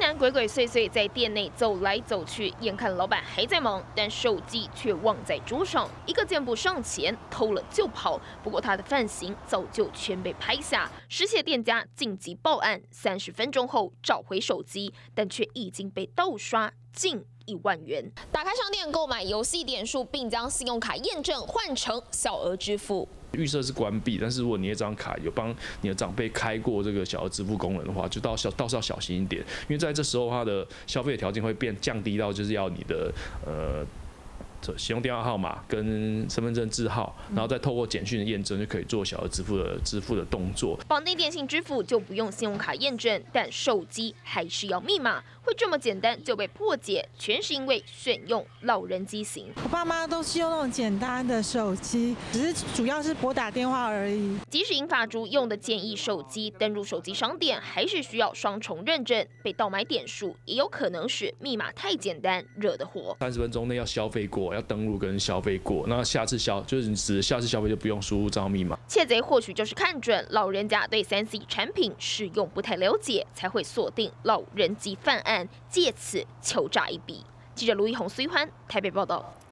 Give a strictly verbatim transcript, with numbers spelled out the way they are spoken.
男鬼鬼祟祟在店内走来走去，眼看老板还在忙，但手机却忘在桌上。一个箭步上前，偷了就跑。不过他的犯行早就全被拍下，失窃店家紧急报案。三十分钟后找回手机，但却已经被盗刷近一万元。打开商店购买游戏点数，并将信用卡验证换成小额支付。 预设是关闭，但是如果你那张卡有帮你的长辈开过这个小额支付功能的话，就到小倒是要小心一点，因为在这时候它的消费条件会变降低到就是要你的呃。 使用电话号码跟身份证字号，然后再透过简讯的验证，就可以做小额支付的支付的动作。 绑定电信支付就不用信用卡验证，但手机还是要密码。会这么简单就被破解，全是因为选用老人机型。 我爸妈都是用那种简单的手机，只是主要是拨打电话而已。 即使银发族用的简易手机，登入手机商店还是需要双重认证，被盗买点数也有可能是密码太简单惹的祸。 三十分钟内要消费过。 要登录跟消费过，那下次消就是指下次消费就不用输入账号密码。 窃贼或许就是看准老人家对三 C 产品使用不太了解，才会锁定老人机犯案，借此求诈一笔。记者卢一宏、苏一欢台北报道。